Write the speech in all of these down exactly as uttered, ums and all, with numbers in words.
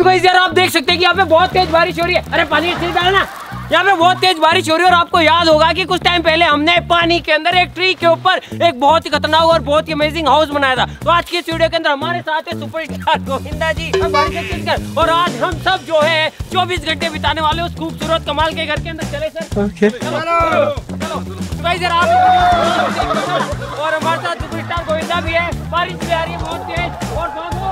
Guys यार आप देख सकते हैं कि यहाँ पे बहुत तेज बारिश हो रही है। अरे पानी अच्छे से डालना। यहाँ पे बहुत तेज बारिश हो रही है और आपको याद होगा कि कुछ टाइम पहले हमने पानी के अंदर एक ट्री के ऊपर एक बहुत ही खतरनाक और बहुत ही अमेजिंग हाउस बनाया था। तो आज की इस वीडियो के अंदर हमारे साथ है सुपरस्टार गोविंदा जी और आज हम सब जो है चौबीस घंटे बिताने वाले उस खूबसूरत कमाल के घर के अंदर। चले सर ओके आप और हमारे साथ सुपरस्टार गोविंदा भी है। बारिश भी आ रही है बहुत तेज और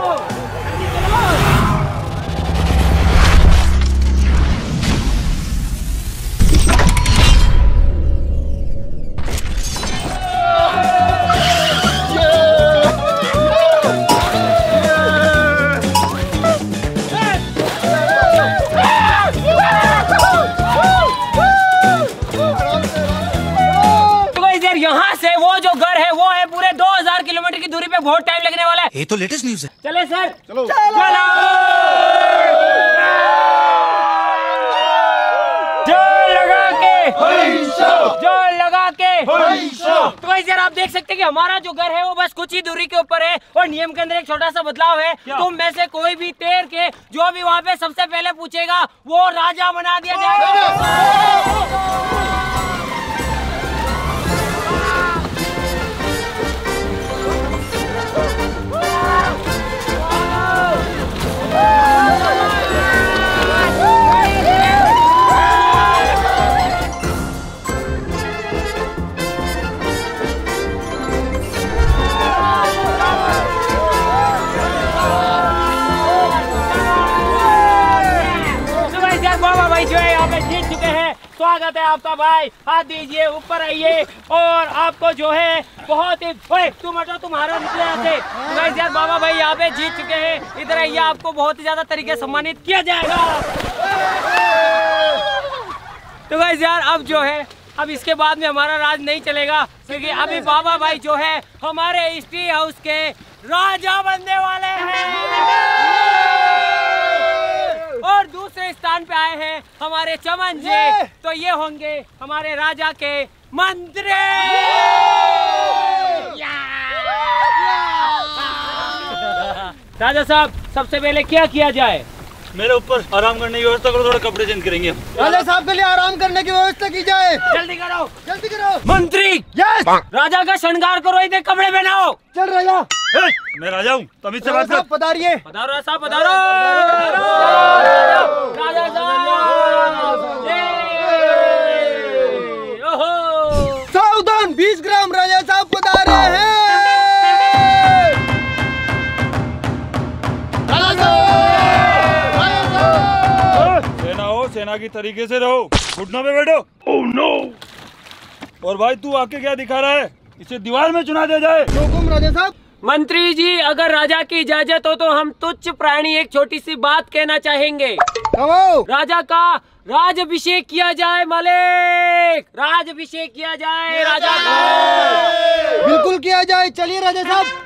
की दूरी पे बहुत टाइम लगने वाला है। ये तो लेटेस्ट न्यूज़ है। चले सर चलो चलो जोर लगा के जोर लगा के तो गाइस यार आप देख सकते हैं कि हमारा जो घर है वो बस कुछ ही दूरी के ऊपर है और नियम के अंदर एक छोटा सा बदलाव है। तुम में से कोई भी तैर के जो भी वहाँ पे सबसे पहले पूछेगा वो राजा बना दिया जाएगा। स्वागत है आपका भाई। हाथ दीजिए, ऊपर आइए और आपको जो है बहुत ही ओए तुम हटो तुम्हारा निकले आते गाइस यार बाबा भाई यहाँ पे जीत चुके हैं। इधर आइए, आपको बहुत ही ज्यादा तरीके से सम्मानित किया जाएगा। तो गाइस यार अब जो है अब इसके बाद में हमारा राज नहीं चलेगा क्योंकि अभी बाबा भाई जो है हमारे इस ट्री हाउस के राजा बनने वाले हैं और दूसरे स्थान पे आए हैं हमारे चमन जी। तो ये होंगे हमारे राजा के मंत्री। राजा साहब सबसे पहले क्या किया जाए? मेरे ऊपर आराम करने की व्यवस्था करो, थोड़े कपड़े चेंज करेंगे। राजा साहब के लिए आराम करने की व्यवस्था की जाए। जल्दी करो जल्दी करो। मंत्री यस राजा का श्रृंगार करो, इधर कपड़े पहनाओ। चल राजा मैं राजा हूँ, तमीज से बात कर। पधारिए। पधारो साहब पधारो राजा साहब। सावधान बीस ग्राम राजा साहब पधारे हैं। सेना हो, सेना की तरीके से रहो, घुटनों पे बैठो। Oh no. और भाई तू आके क्या दिखा रहा है? इसे दीवार में चुना दिया जाए। हुकुम राजा साहब। मंत्री जी अगर राजा की इजाजत हो तो हम तुच्छ प्राणी एक छोटी सी बात कहना चाहेंगे। राजा का राजाभिषेक किया जाए। मालिक राजाभिषेक किया जाए राजा का। बिल्कुल किया जाए। चलिए राजा साहब।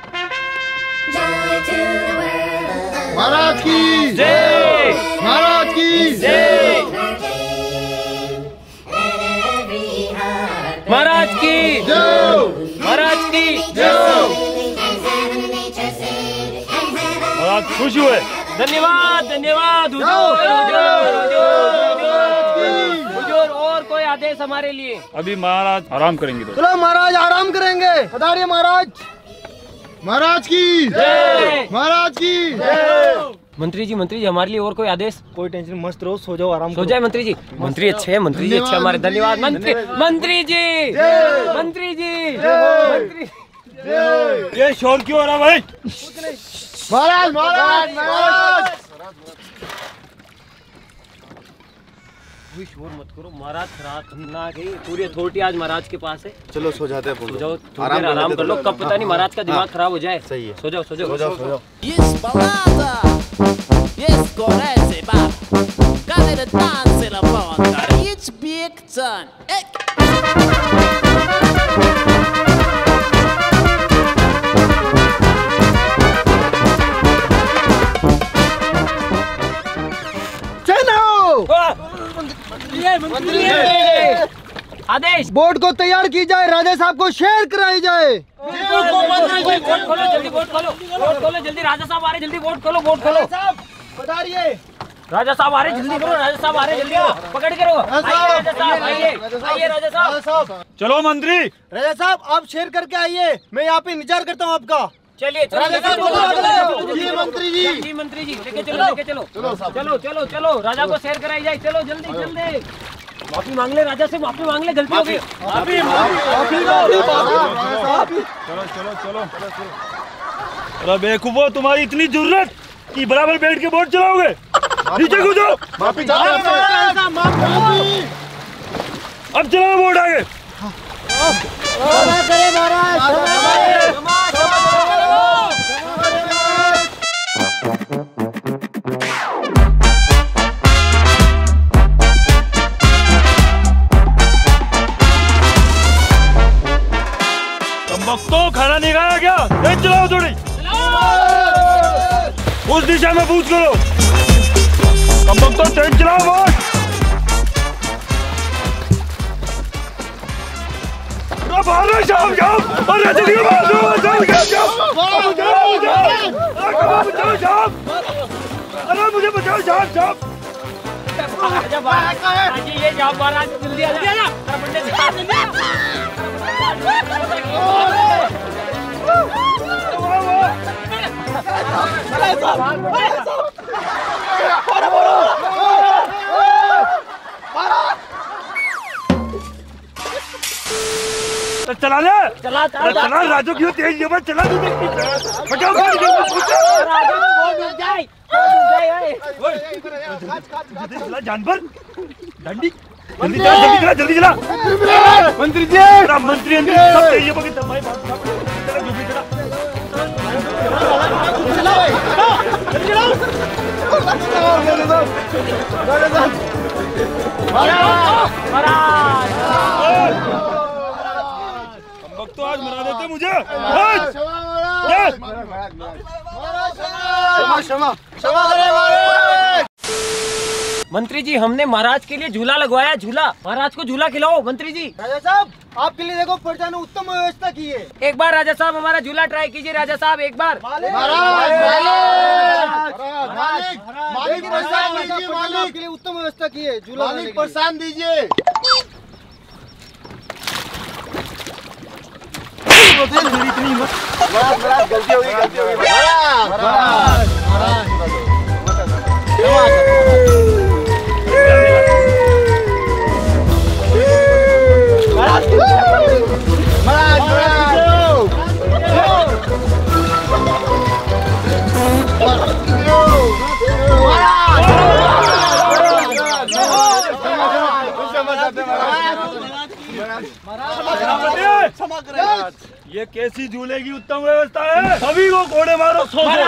महाराज की जय। महाराज की जय। महाराज की जय। महाराज की जय। महाराज खुश हुए। धन्यवाद धन्यवाद हुजूर हुजूर हुजूर हुजूर। और कोई आदेश हमारे लिए? अभी महाराज आराम करेंगे तो। चलो महाराज आराम करेंगे। पधारिए महाराज। महाराज की जय। महाराज की जय। मंत्री जी मंत्री जी हमारे लिए और कोई आदेश? कोई टेंशन मस्त रहो, सो जाओ, आराम सो जाए मंत्री जी। मंत्री अच्छे हैं, मंत्री जी अच्छे हमारे। धन्यवाद मंत्री मंत्री जी मंत्री जी मंत्री। ये शोर क्यों हो रहा भाई? महाराज महाराज महाराज शोर मत करो महाराज। रात ना गई पूरी अथॉरिटी आज महाराज के पास है। चलो सो जाते हैं। सो जाओ थोड़ी देर आराम कर लो, कब पता नहीं महाराज का दिमाग खराब हो जाए। सही है। सो जाओ सो जाओ सो जाओ सो जाओ। Yes, balada. Yes, correze, bab. Care de danse la banda. It's big time. आदेश बोर्ड को तैयार की जाए, राजा साहब को शेयर कराई जाए। बोर्ड खोलो जल्दी, बोर्ड खोलो बोर्ड खोलो जल्दी। राजा साहब आ रहे, जल्दी बोर्ड खोलो बोर्ड खोलो। पधारिए। राजा साहब आ रहे, जल्दी करो, राजा साहब आ रहे, जल्दी करो, पकड़ के रहो। आइए राजा साहब, आइए आइए राजा साहब। चलो मंत्री। राजा साहब आप शेर करके आइए, मैं यहाँ पे इंतजार करता हूँ आपका। चलिए चलो राजा साहब, चलो, चलो। जी मंत्री जी। जी मंत्री जी, लेके चलो, लेके चलो, चलो चलो चलो, राजा को शेर कराई जाए, चलो जल्दी जल्दी। माफी मांग ले राजा से, माफी मांग ले, गलती हो गई। माफी माफी चलो चलो चलो। अरे बेवकूफो, तुम्हारी इतनी जरूरत कि बराबर बैठ के बोट चलाओगे? नीचे कूदो। माफी चाहते माफी। अब चलाओ बोट आगे। तो खाना नहीं खाया क्या? तेज चलाओ थोड़ी। उस दिशा में पूछ करो। कम तो तेज चलाओ बोट। अरे शाम शाम, अरे जल्दी मारो, जल्दी जाओ, जाओ जाओ, बचाओ शाम, अरे मुझे बचाओ शाम शाम। जी ये जाओ महाराज, जल्दी आ जा, बंदे से तो चला ले, चला चला चला राजू, क्यों तेज ये बात चला तू? बचाओ राजा को बहुत डूब जाए, चला जानवर डंडी, जल्दी चला जल्दी चला जल्दी चला। मंत्री जी, मंत्री अंदर सब तेज ये बगे तमाई बात चला जो भी चला वक्त तो आज मरा देते मुझे। मंत्री जी हमने महाराज के लिए झूला लगवाया, झूला, महाराज को झूला खिलाओ मंत्री जी। राजा साहब आपके लिए देखो प्रजा ने उत्तम व्यवस्था की है। एक बार राजा साहब हमारा झूला ट्राई कीजिए, राजा साहब एक बार। मालिक आपके लिए उत्तम व्यवस्था की है, झूला मालिक प्रोत्साहन दीजिए। गलती होगी गलती होगी ये कैसी झूले की उत्तम व्यवस्था है? सभी को घोड़े मारो, सो सो।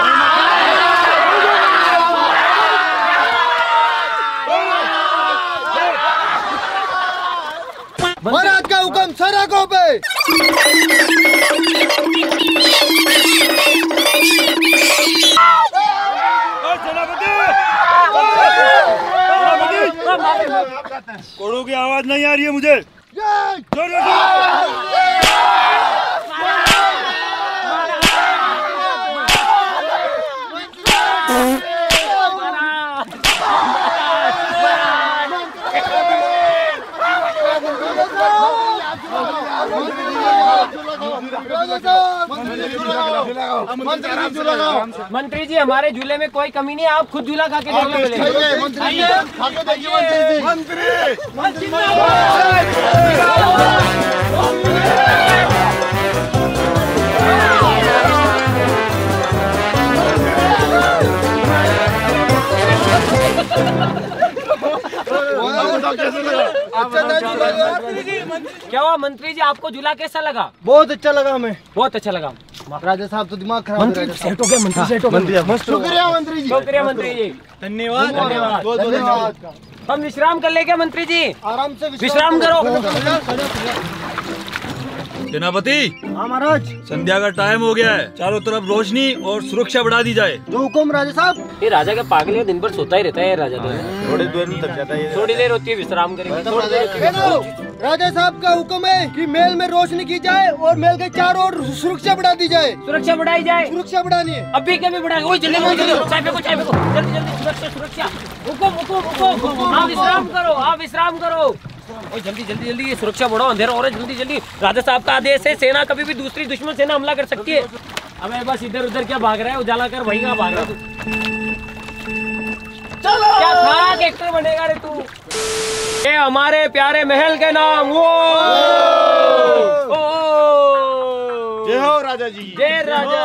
महाराज का हुक्म सड़कों पे। घोड़ों की आवाज नहीं आ रही है मुझे। जोर जोर मंत्री जी हमारे झूले में कोई कमी नहीं है, आप खुद झूला खा के देख लो। मंत्री क्या हुआ मंत्री जी, आपको झूला कैसा लगा? बहुत अच्छा लगा हमें, बहुत अच्छा लगा। राजा साहब तो दिमाग खराब। मंत्री सेट हो गया, मंत्री सेट हो गया। शुक्रिया मंत्री जी, शुक्रिया मंत्री जी, धन्यवाद धन्यवाद धन्यवाद। हम विश्राम कर ले क्या मंत्री जी? आराम से विश्राम करो। सेनापति, हाँ महाराज, संध्या का टाइम हो गया है, चारों तरफ रोशनी और सुरक्षा बढ़ा दी जाए। जो हुक्म राजा साहब। ये राजा का पागल है, दिन भर सोता ही रहता है राजा। थोड़ी देर में थक जाता है, थोड़ी देर होती है विश्राम करेंगे। थोड़ी देर होती है। राजा साहब का हुक्म है कि महल में रोशनी की जाए और महल के चारों ओर सुरक्षा बढ़ा दी जाए। सुरक्षा बढ़ाई जाए, सुरक्षा बढ़ानी है। अभी के भी बढ़ाएंगे। जल्दी जल्दी चाय पे को, चाय पे को, जल्दी जल्दी। सुरक्षा। रुको रुको रुको, आप विश्राम करो, आप विश्राम करो। ओ जल्दी जल्दी जल्दी, ये सुरक्षा बढ़ाओ, अंधेरा हो रहा है, जल्दी जल्दी। राजा साहब का आदेश है, सेना कभी भी दूसरी दुश्मन सेना हमला कर सकती है। अबे बस इधर उधर क्या भाग रहा है, उजाला कर भाई, कहाँ भाग रहा है तू? क्या खराब एक्टर बनेगा रे तू? ये हमारे प्यारे महल के नाम वो। जय हो राजा जी। जय राजा।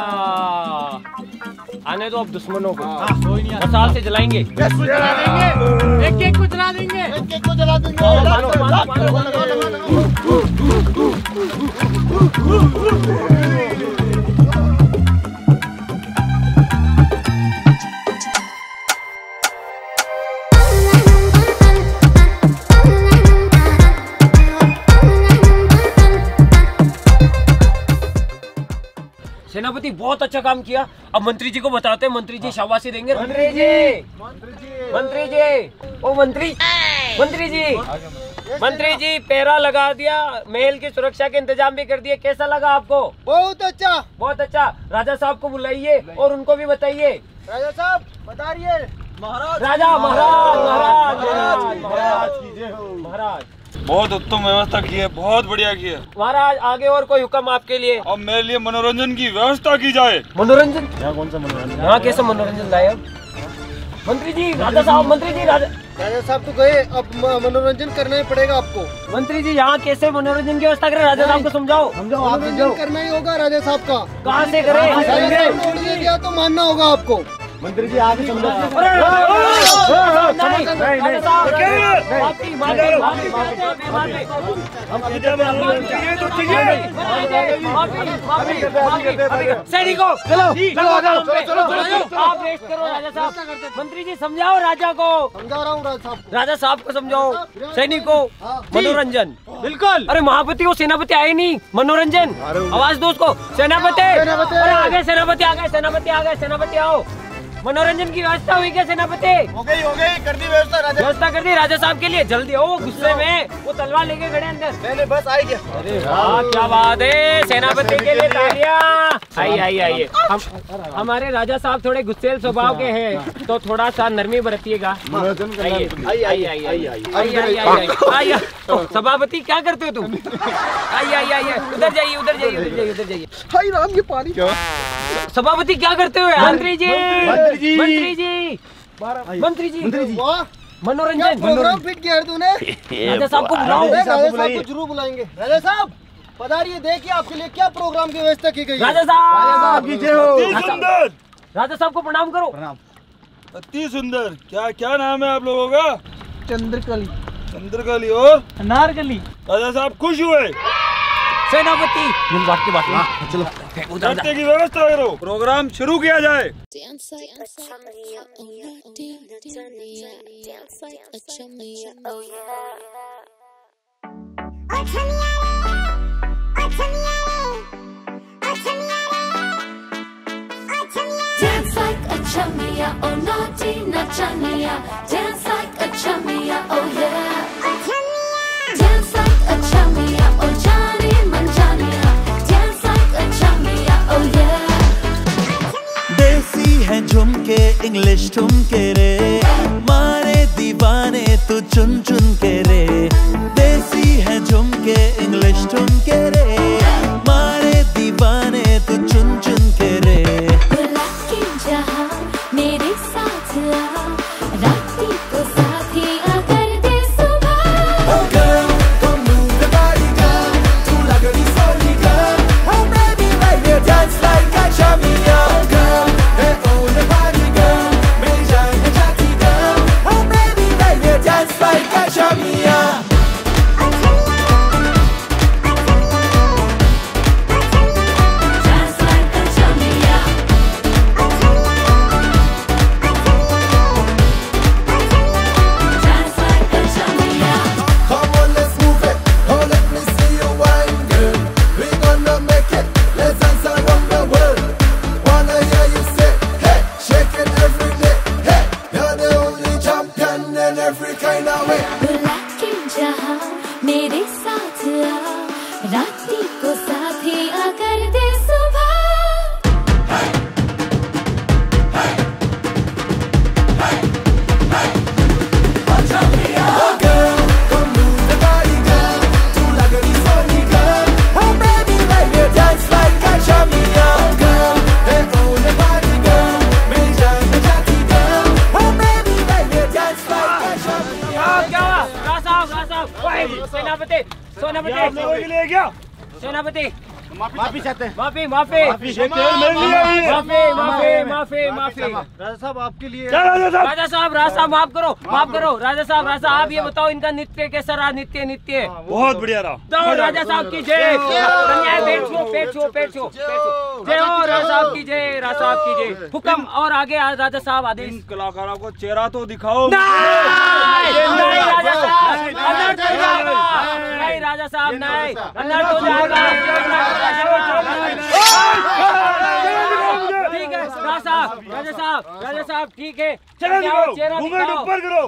आने दो अब दुश्मनों को, मसाल से जलाएंगे, एक एक को जला देंगे, एक एक को जला देंगे। सेनापति बहुत अच्छा काम किया। अब मंत्री जी को बताते हैं, मंत्री जी शाबाशी देंगे। मंत्री जी, मंत्री जी, ओ मंत्री, मंत्री जी, मंत्री जी, पहरा लगा दिया, महल की सुरक्षा के इंतजाम भी कर दिए। कैसा लगा आपको? बहुत अच्छा, बहुत अच्छा। राजा साहब को बुलाइए और उनको भी बताइए। राजा साहब बताइए। महाराज, राजा, महाराज, महाराज, महाराज, महाराज, महाराज। बहुत उत्तम व्यवस्था की है, बहुत बढ़िया की है महाराज। आगे और कोई हुक्म आपके लिए? अब मेरे लिए मनोरंजन की व्यवस्था की जाए। मनोरंजन? यहाँ कौन सा मनोरंजन? यहाँ कैसे मनोरंजन लाए अब? मंत्री जी, राजा साहब, मंत्री जी, राजा राजा साहब तो गए, अब म- मनोरंजन करना ही पड़ेगा आपको। मंत्री जी, यहाँ कैसे मनोरंजन की व्यवस्था करें? राजा साहब को समझाओ। मनोरंजन करना ही होगा राजा साहब का। कहाँ से करें? राजा साहब ने ऑर्डर दिया तो मानना होगा आपको। मंत्री जी आगे समझो। अरे, नहीं, राजा साहब, माफी, माफी, माफी, माफी, माफी, सैनिकों, आप रेस्ट करो। राजा साहब, मंत्री जी समझाओ राजा को। समझा रहा हूँ राजा साहब को। राजा साहब को समझाओ। सैनिकों, मनोरंजन। बिल्कुल। अरे महापति वो सेनापति आए नहीं, मनोरंजन। आवाज दो उसको। सेनापति, अरे आ गए सेनापति, आ गए सेनापति, आ गए सेनापति, आओ। मनोरंजन की व्यवस्था हुई क्या सेनापति? हो गई, हो गई, कर दी व्यवस्था राजा। व्यवस्था कर दी राजा साहब के लिए। जल्दी आओ, गुस्से में वो तलवार लेके खड़े अंदर। मैंने बस आई गया। अरे वाह, क्या बात है, सेनापति के लिए तालियां। आइए आइए आइए। हम हमारे राजा साहब थोड़े गुस्सेल स्वभाव के हैं, तो थोड़ा सा नरमी बरतिएगा। आइए आइए आइए आइए आइए आइए आइए। सभापति क्या करते हो तुम? आइए आइए आइए, उधर जाइए, उधर जाइए, उधर जाइए, उधर जाइए। हाय राम, ये पानी क्या? सभापति क्या करते हो? मंत्री जी, मंत्री जी, मंत्री जी, मंत्री जी, वाह, मनोरंजन। प्रोग्राम फिट किया है तूने। राजा साहब को बुलाओ। राजा साहब को जरूर बुलाएंगे। राजा साहब पधारिए, देखिए आपके लिए क्या प्रोग्राम की व्यवस्था की गई है। राजा साहब की जय हो। अति सुंदर, राजा साहब को प्रणाम करो। अति सुंदर। क्या क्या नाम है आप लोगों का? चंद्रकली, चंद्रकली और अनारकली। राजा साहब खुश हुए। सेनापति, चलो करते की व्यवस्था करो, प्रोग्राम शुरू किया जाए। Dance like a chummy, oh yeah, dance, dance like a chummy, oh yeah. Oh chummy, oh chummy, oh chummy, oh chummy. Dance like a chummy, oh naughty, not chummy, dance like a chummy, oh yeah. Oh chummy, dance like a chummy, oh Johnny Manjania, dance like a chummy, oh yeah. देसी है झुमके English ठुमके रे, मारे दीवाने तू चुन चुन के रे। देसी है झुमके इंग्लिश ठुमके रे, मारे दीवाने तू चुन चुन के रे। बुला के जहाँ मेरे साथ आ, राती को साथी अगर दे सुबह। Oh girl, come move the body girl, तू लगड़ी Soni girl, oh baby baby dance like a chummy girl, hey oh the body girl, मेरी जान है जाती girl, oh baby baby dance like a chummy Dance like a chummy, सेनापति आपने वो भी ले गया। सेनापति माफी चाहते हैं। माफी माफी माफी माफी माफी माफी। राजा साहब आपके लिए। राजा साहब राजा साहब राजा साहब माफ करो माफ करो राजा साहब राजा साहब आप ये बताओ इनका नृत्य कैसा रहा? नित्य नित्य बहुत बढ़िया रहा। तो राजा साहब की जय। कन्या पेट छो पेट छो पेट छो जय हो राजा साहब की जय राजा साहब की जय। हुक्म और आगे राजा साहब आदेश। इन कलाकारों को चेहरा तो दिखाओ। नहीं राजा साहब अनर्थ हो जाएगा। नहीं राजा साहब नहीं अनर्थ हो जाएगा। ठीक है राजा साहब राजा साहब राजा साहब ठीक है। चेहरा दिखाओ, चेहरा घूंघट दिखाओ। ऊपर करो।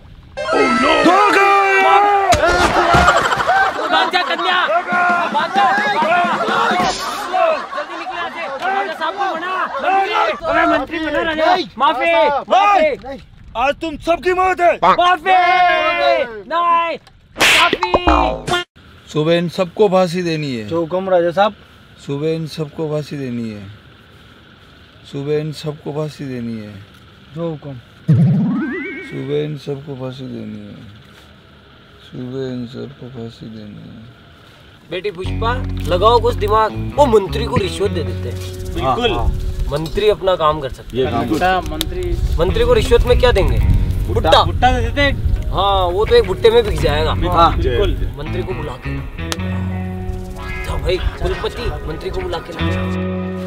बादशाह कन्या बादशाह जल्दी निकले यहाँ से। राजा साहब को बना अरे मंत्री बना राजा। माफी माफी आज तुम सबकी मौत है। माफी नहीं माफी। सुबह इन सबको फांसी देनी है। जो हुक्म राजा साहब। सुबह इन सबको फांसी देनी है। सुबह इन सबको फांसी देनी है। जो हुक्म। सुबह इन सबको फांसी देनी है। सुबह इन सबको फांसी देनी है। बेटी पुष्पा लगाओ कुछ दिमाग। वो मंत्री को रिश्वत दे देते हैं। बिल्कुल मंत्री अपना काम कर सकते हैं। मंत्री मंत्री को रिश्वत में क्या देंगे? भुट्टा भुट्टा दे देते। हाँ वो तो एक भुट्टे में बिक जाएगा। हाँ बिल्कुल। मंत्री को बुला के जाओ भाई कुलपति मंत्री को बुला के लाओ।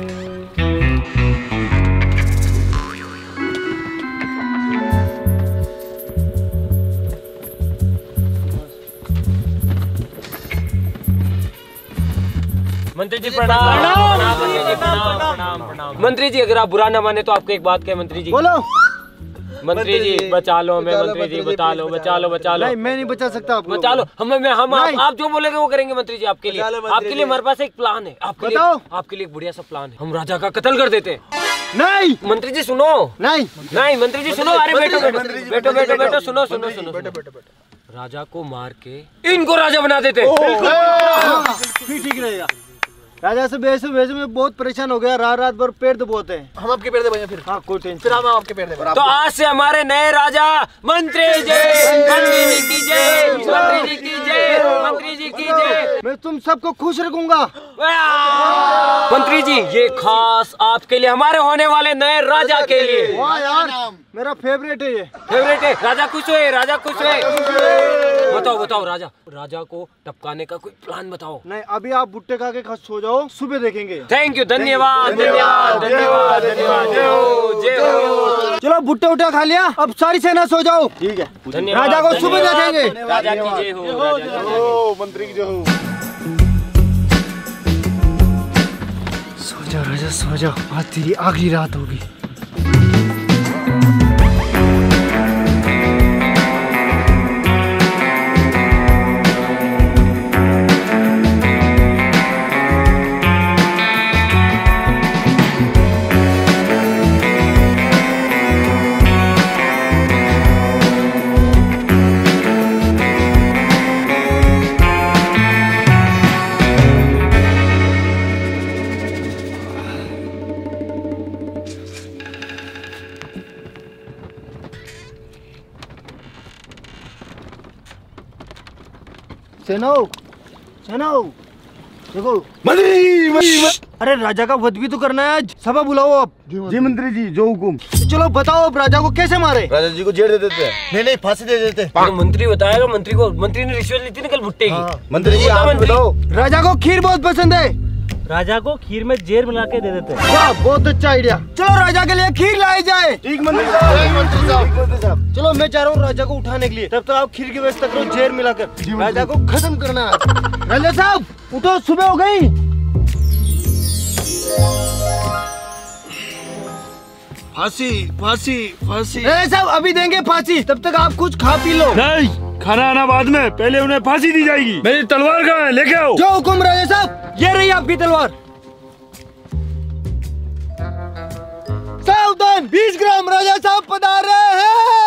मंत्री जी प्रणाम प्रणाम मंत्री जी प्रणाम प्रणाम प्रणाम। मंत्री जी अगर आप बुरा ना माने तो आपको एक बात कहे मंत्री जी। बोलो। मंत्री जी बचा लो हमें। मंत्री जी बचा लो बचा लो बचा लो। नहीं मैं नहीं बचा सकता आपको। बचा लो हमें मैं हम आप, आप जो बोलेंगे वो करेंगे मंत्री जी आपके लिए। आपके लिए हमारे पास एक प्लान है। आपके लिए आपके लिए एक बढ़िया सा प्लान है। हम राजा का कत्ल कर देते हैं। नहीं मंत्री जी सुनो। नहीं नहीं मंत्री जी सुनो। अरे बैठो बैठो बैठो बैठो बैठो सुनो सुनो सुनो राजा को मार के इनको राजा बना देते। फिर ठीक रहेगा। राजा से बेस बेस में बहुत परेशान हो गया। रात रात भर पेड़ दबाते हैं। हम आपके पेड़ दबाएंगे फिर। हाँ कोई टेंशन। फिर हम आपके पेड़ दबाएंगे। तो आज से हमारे नए राजा मंत्री जी मंत्री जी की जय मंत्री जी की जय मंत्री जी की जय। मैं तुम सबको खुश रखूंगा। मंत्री जी ये खास आपके लिए हमारे होने वाले नए राजा के लिए। वाह यार मेरा फेवरेट है ये। फेवरेट है। राजा खुश हुए राजा खुश हुए। बताओ बताओ राजा राजा को टपकाने का कोई प्लान बताओ। नहीं अभी आप भुट्टे खा के खा सो जाओ। सुबह देखेंगे। थैंक यू धन्यवाद धन्यवाद धन्यवाद धन्यवाद जय हो जय हो। चलो भुट्टे उठा खा लिया। अब सारी सेना सो जाओ। ठीक है धन्यवाद। राजा को सुबह देखेंगे। राजा की जय हो राजा की जय हो। मंत्री की जय हो। सो जाओ राजा सो जाओ। आज तेरी आखिरी रात होगी। सेनो सेनो देखो अरे राजा का वध भी तो करना है आज। सभा बुलाओ आप। जी मंत्री जी जो हुकुम। चलो बताओ अब राजा को कैसे मारे? राजा जी को जेल दे देते हैं। नहीं नहीं फांसी दे देते। तो मंत्री बताएगा। मंत्री को मंत्री ने रिश्वत ली थी ना कल भुट्टे की। मंत्री जी आप बताओ। राजा को खीर बहुत पसंद है। राजा को खीर में जेर मिला के दे देते हैं। वाह बहुत अच्छा आइडिया। चलो राजा के लिए खीर लाई जाए। ठीक मंत्री साहब। चलो मैं चाह रहा हूँ राजा को उठाने के लिए। तब तक आप खीर की व्यवस्था करो जेर मिलाकर। राजा को खत्म करना है। राजा साहब उठो सुबह हो गई। फांसी फांसी फांसी। राजा साहब अभी देंगे फांसी। तब तक आप कुछ खा पी लो। नहीं खाना आना बाद में। पहले उन्हें फांसी दी जाएगी। मेरी तलवार कहाँ है? लेके आओ। जो हुकुम राजा साहब। ये रही आपकी तलवार। सावधान बीस ग्राम राजा साहब पधार रहे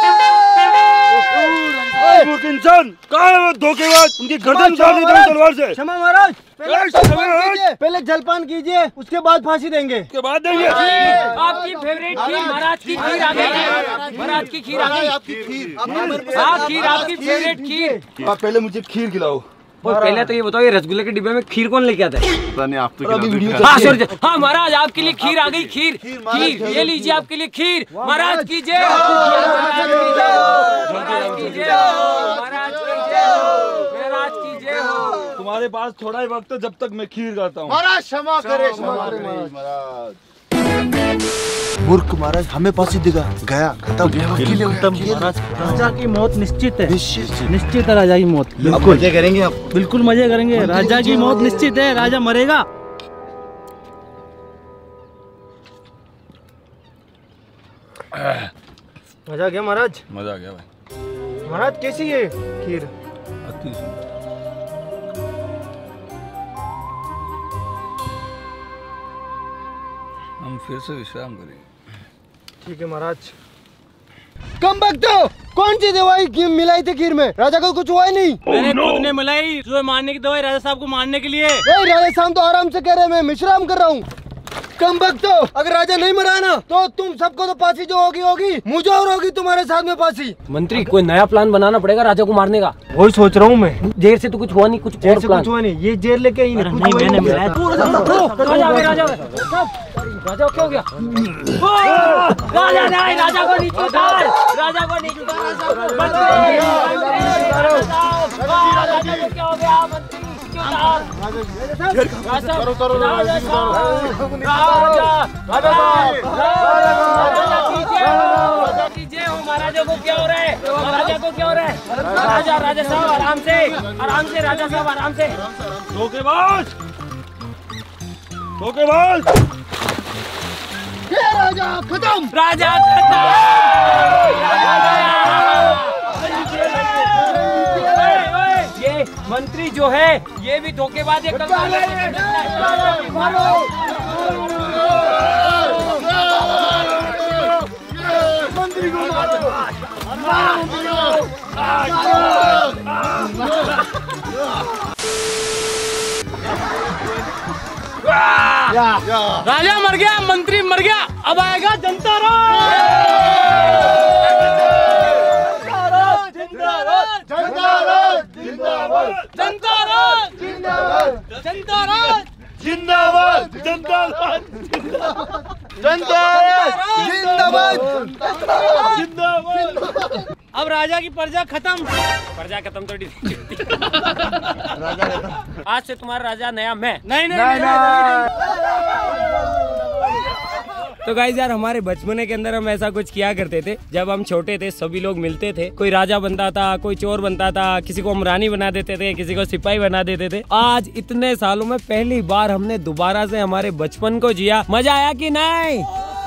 हैं। मूर्ख इंसान कहाँ है वो धोखेबाज? उनकी गर्दन काट देता हूँ तलवार से। क्षमा महाराज। पहले ए, जलपान क्षमा। कीजिए। पहले जलपान कीजिए उसके बाद फांसी देंगे। उसके बाद देंगे। आपकी फेवरेट खीर महाराज की खीर आ गई। महाराज की खीर आ गई। आपकी खीर। हाँ खीर आपकी फेवरेट खीर। आप पहले मुझे खीर खिलाओ। और पहले तो ये बताओ, ये रसगुल्ले के डिब्बे में खीर कौन लेके आता है? पता नहीं, आप तो वीडियो हाँ सॉरी, हाँ महाराज आपके लिए खीर आ गई। खीर खीर ये लीजिए आपके लिए खीर। महाराज की जय, महाराज की जय, महाराज की जय, महाराज की जय हो। तुम्हारे पास थोड़ा ही वक्त है जब तक मैं खीर करता हूँ। महाराज क्षमा करे, क्षमा करे महाराज। मूर्ख महाराज, हमें फांसी देगा, गया खत्म। महाराज राजा की मौत निश्चित है, निश्चित निश्चित है राजा की मौत। बिल्कुल मजे करेंगे आप, बिल्कुल मजे करेंगे। राजा की मौत निश्चित है, राजा मरेगा। मजा आ गया महाराज? मजा आ गया भाई। महाराज कैसी है खीर? हम फिर से विश्राम करेंगे। ठीक है महाराज। कम बकतो, कौन सी दवाई मिलाई थी खीर में? राजा को कुछ हुआ ही नहीं। मैंने खुद ने मिलाई जो मारने की दवाई, राजा साहब को मारने के लिए। नहीं, राजा साहब तो आराम से कह रहे हैं, मैं विश्राम कर रहा हूँ। कम बकतो, अगर राजा नहीं मरा ना तो तुम सबको तो फांसी जो होगी होगी, मुझे और होगी तुम्हारे साथ में फांसी। मंत्री कोई नया प्लान बनाना पड़ेगा राजा को मारने का। वही सोच रहा हूँ मैं। जेर से तो कुछ हुआ नहीं, कुछ जेर से कुछ हुआ नहीं, ये जेर लेके ही नहीं, नहीं मैंने मिलाया। राजा राजा राजा क्या हो गया? राजा नहीं, राजा को नीचे उतार, राजा को नीचे उतार। राजा को क्या हो गया? मंत्री महाराजा को क्या हो रहा है? महाराजा को क्या हो रहा है? राजा राजा साहब आराम से, आराम से राजा साहब आराम से। धोखेबाज, धोखेबाज। राजा खत्म, राजा खत्म। ये मंत्री जो है ये भी धोखेबाज है। मंत्री को मारो। राजा मर गया, मंत्री मर गया, अब आएगा जनता राज। जनता राज, जनता राज, जिंदाबाद, जनता राज, जिंदाबाद, जनता राज, जिंदाबाद, जनता राज, जनता राज, जिंदाबाद, जिंदाबाद। अब राजा की प्रजा खत्म। प्रजा खत्म तो आज से तुम्हारा राजा नया मैं। नहीं नहीं, नहीं, नहीं। तो गाइस यार, हमारे बचपने के अंदर हम ऐसा कुछ किया करते थे। जब हम छोटे थे सभी लोग मिलते थे, कोई राजा बनता था, कोई चोर बनता था, किसी को हम रानी बना देते थे, किसी को सिपाही बना देते थे। आज इतने सालों में पहली बार हमने दोबारा से हमारे बचपन को जिया। मजा आया कि नहीं?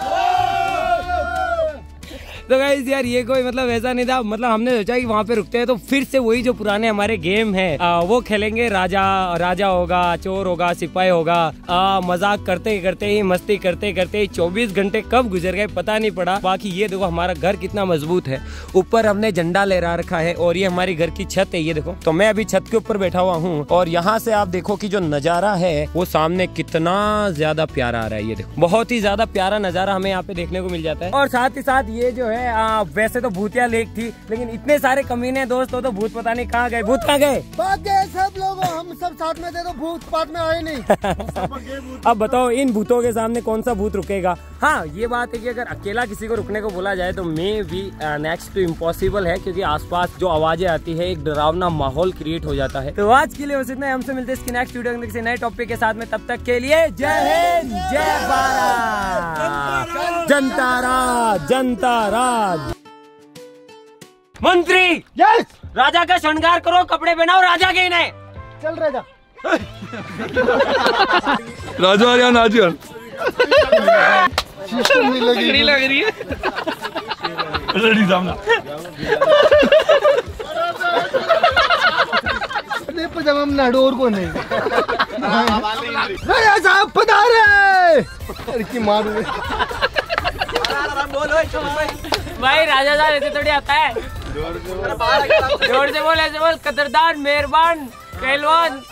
तो गाइस यार, ये कोई मतलब ऐसा नहीं था, मतलब हमने सोचा कि वहाँ पे रुकते हैं तो फिर से वही जो पुराने हमारे गेम है आ, वो खेलेंगे। राजा राजा होगा, चोर होगा, सिपाही होगा। आ, मजाक करते करते ही, मस्ती करते करते ही चौबीस घंटे कब गुजर गए पता नहीं पड़ा। बाकी ये देखो हमारा घर कितना मजबूत है, ऊपर हमने झंडा लहरा रखा है और ये हमारी घर की छत है। ये देखो, तो मैं अभी छत के ऊपर बैठा हुआ हूँ और यहाँ से आप देखो कि जो नजारा है वो सामने कितना ज्यादा प्यारा आ रहा है। ये देखो, बहुत ही ज्यादा प्यारा नजारा हमें यहाँ पे देखने को मिल जाता है। और साथ ही साथ ये जो है आ, वैसे तो भूतिया लेक थी, लेकिन इतने सारे कमीने दोस्त हो तो भूत पता नहीं कहाँ गए। भूत कहाँ गए? भाग गए सब लोग, हम सब साथ में थे तो भूत पात में आए नहीं। अब बताओ इन भूतों के सामने कौन सा भूत रुकेगा? हाँ, ये बात है कि अगर अकेला किसी को रुकने को बोला जाए तो मे भी नेक्स्ट टू इम्पॉसिबल है, क्योंकि आसपास जो आवाजें आती है एक डरावना माहौल क्रिएट हो जाता है। तो आज के लिए बस इतना ही। हमसे मिलते हैं इसकी नेक्स्ट वीडियो में किसी नए टॉपिक के साथ में। तब तक के लिए जय हिंद, जय भारत, जनता राज, जनता राज। मंत्री यस, राजा का श्रृंगार करो, कपड़े पहनाओ, राजा के इन्हें। चल राजा। राजा या नाजियन नहीं लगी, लग रही है। रेडी सामना। पजामा में नाडोर को नहीं। राजा साहब पधारे। लड़की मार भाई, राजा साहब ऐसे थोड़ी आता है। जोर से बोल, ऐसे बोल। कदरदान, मेहरबान, पहलवान।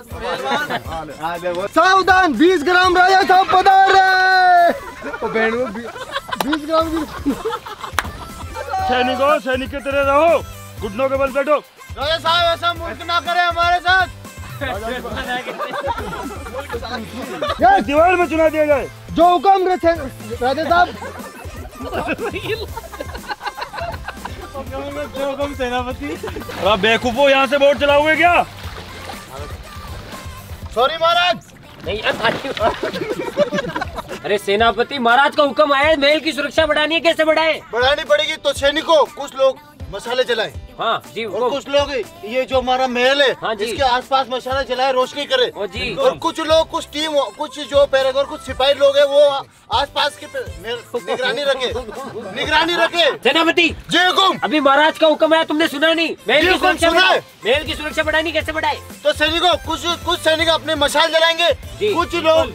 सावधान, बीस ग्राम राजा साहब पधारे। बीस ग्राम। सैनिकों, सैनिक की तरह रहो, घुटनों के बल बैठो। राजा साहब ऐसा मुल्क ना करे हमारे साथ। दीवार में चुना दिया जाए। जो हुक्म रहे राजा साहब। जो हुक्म सेनापति। आप बेवकूफो यहाँ से बोट चलाओगे क्या? सॉरी महाराज। नहीं यार अरे सेनापति महाराज का हुक्म आया है, महल की सुरक्षा बढ़ानी है, कैसे बढ़ाए? बढ़ानी पड़ेगी तो सैनिकों कुछ लोग मसाले जलाए। हाँ जी। और कुछ लोग ये जो हमारा महल है हाँ जी, इसके आसपास मसाले जलाए, रोशनी करे। ओ जी। और कुछ लोग कुछ टीम कुछ जो पैरागोर कुछ सिपाही लोग है वो आसपास के निगरानी रखे निगरानी रखे। सेनापति जी हुकुम। अभी महाराज का हुक्म आया, तुमने सुना नहीं? महल जी की हुकुम सुरक्षा सुना बढ़ाओ। है। महल की सुरक्षा बढ़ानी कैसे बढ़ाए? तो सैनिकों कुछ कुछ सैनिक अपने मशाल जलाएंगे, कुछ लोग।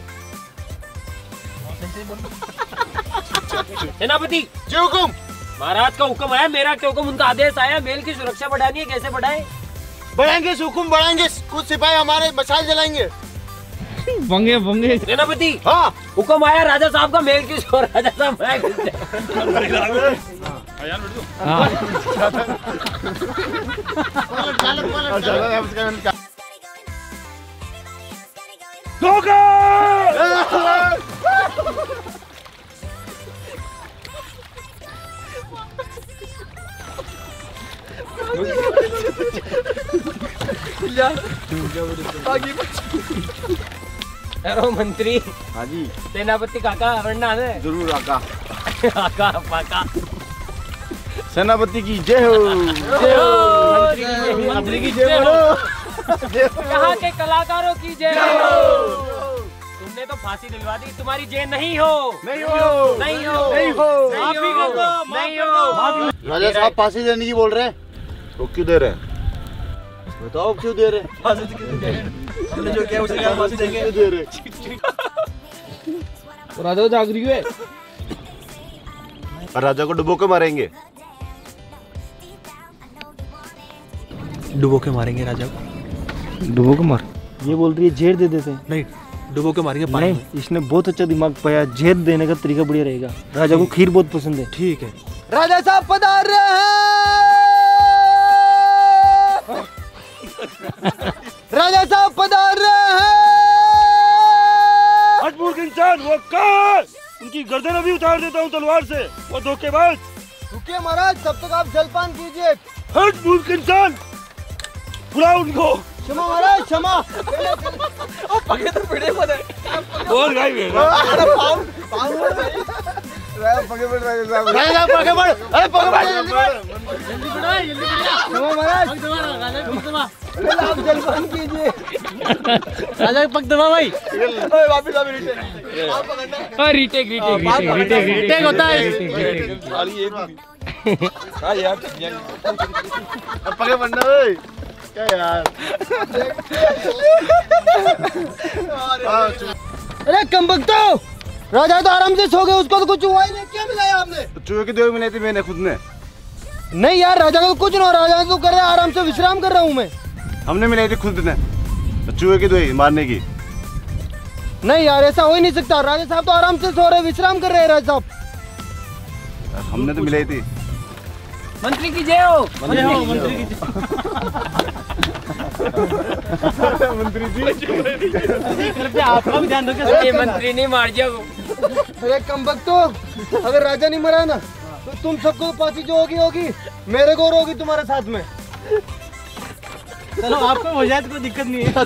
सेनापति जी हुकुम। महाराज का हुक्म आया, मेरा क्या हुक्म, उनका आदेश आया, महल की सुरक्षा बढ़ानी है, कैसे बढ़ाए? बढ़ाएंगे हुकुम बढ़ाएंगे, कुछ सिपाही हमारे मशाल जलाएंगे। बंगे बंगे। सेनापति हाँ हुक्म आया राजा साहब का, महल की राजा साहब हेलो मंत्री। हाँ जी सेनापति काका वरना है जरूर आका। आका पाका। सेनापति की जय हो। जय हो मंत्री की जय हो। यहाँ के कलाकारों की जय हो। तुमने तो फांसी दिलवा दी, तुम्हारी जय नहीं हो। नहीं हो नहीं हो नहीं हो नहीं हो नहीं हो। राजा साहब फांसी देने की बोल रहे हैं, तो क्यों दे रहे हैं? बताओ क्यों दे रहे हैं? हमने जो किया उसे क्या फांसी देंगे? क्यों दे रहे हैं? राजा जाग रही है। राजा को डुबो के मारेंगे। डुबो के मारेंगे राजा को। डुबो के मार? ये बोल रही है जहर दे देते हैं। नहीं, डुबो के मारेंगे पानी में। इसने बहुत अच्छा दिमाग पाया, जहर देने का तरीका बढ़िया रहेगा। राजा को खीर बहुत पसंद है। ठीक है। राजा साहब पधार रहे हैं। राजा साहब पधार रहे हैं। हटमूर्ख इंसान, वो कहाँ? उनकी गर्दन अभी उतार देता हूँ तलवार से, वो धोखेबाज। रुकिए महाराज, तब तक आप जलपान कीजिए। हटमूर्ख इंसान, बुलाओ उनको। क्षमा महाराज क्षमा। पगे तो पड़े मत और गाय में पगे बढ़ राजा साहब। राजा साहब पगे बढ़। अरे पगे बढ़ जल्दी बढ़। जल्दी बढ़ा जल्दी बढ़ा। क्षमा महाराज। पग दबा राजा पग दबा। आप जलपान कीजिए। राजा पग दबा भाई। ओए वापस आ रिटेक। आप पकड़ना। और retake retake retake retake retake होता है। खाली एक हां यार अब पगे बढ़ना। ओए क्या यार। अरे कमबख्तो, राजा तो आराम से सो गए, उसको तो कुछ हुआ ही नहीं। क्या मिलाया आपने? चूहे की दवाई मिलाई थी मैंने खुद ने। नहीं यार, राजा को कुछ ना, राजा तो कर रहे आराम से विश्राम कर रहा हूँ मैं। हमने मिलाई थी खुद ने चूहे की दवाई मारने की। नहीं यार ऐसा हो ही नहीं सकता, राजा साहब तो आराम से सो रहे, विश्राम कर रहे हैं राजा साहब। हमने तो मिलाई थी। मंत्री की जय हो। जय हो मंत्री की मंत्री जी कृपया आपका भी ध्यान रखें। ये मंत्री नहीं मार जाओ। अरे कमबख्तो, अगर राजा नहीं मरा ना तो तुम सबको फांसी जो होगी होगी, मेरे को और होगी तुम्हारे साथ में। चलो आपको हो जाए तो कोई दिक्कत नहीं है।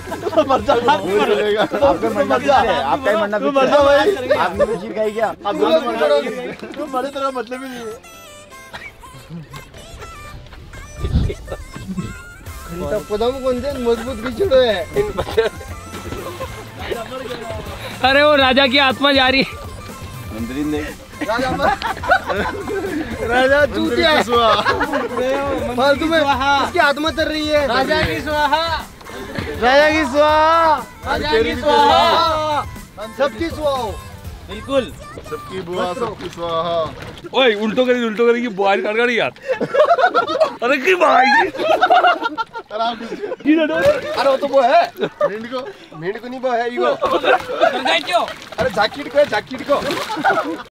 आपका मरना पीछे है, आपका ही मरना पीछे है। आपने तो चीर खाई क्या? आप दोनों मरोगे। तुम मरे तेरा मतलब ही नहीं है। पदम कौन से मजबूत खिचड़ो है। अरे वो राजा की आत्मा जा रही है। मंत्री ने राजा राजा चूतिया फालतू में इसकी आत्मा चल रही है। राजा की स्वाहा राजा की स्वाहा राजा की स्वाहा सबकी स्वाहा। बिल्कुल सबकी बुआ सबकी स्वाहा। ओए उल्टो करेगी उल्टो करेगी बुआई काट कर यार। अरे की भाई अरे वो तो वो है मींड को मींड को नहीं वो है ये। अरे जाकिट को है जाकिट को।